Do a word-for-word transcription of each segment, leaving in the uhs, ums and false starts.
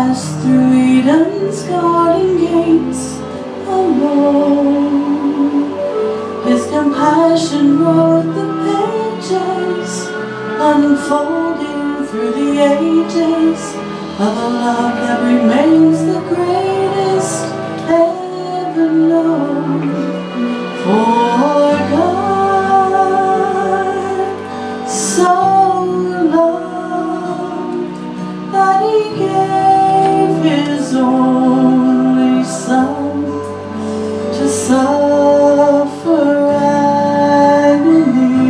passed through Eden's garden gates alone. His compassion wrote the pages, unfolding through the ages, of a love that remains the greatest ever known. For God so loved that He gave His only Son to suffer agony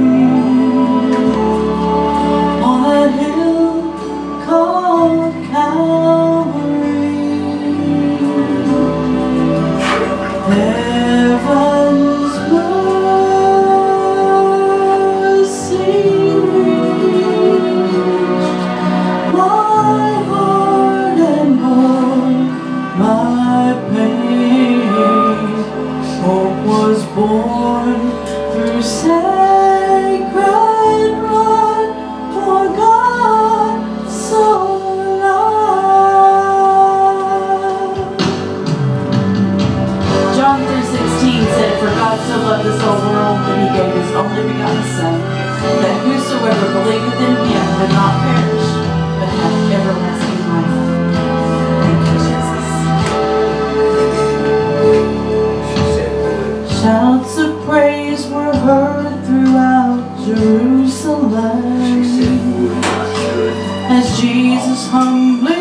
on a hill called Calvary. Heaven's mercy reached my heart and bore my pain. Hope was born through sacred blood, for God so loved. John three sixteen said, "For God so loved this whole world that He gave His only begotten Son, that whosoever believeth in Him would not perish, but have everlasting life." Thank you, Jesus. Shouts of praise were heard throughout Jerusalem as Jesus humbly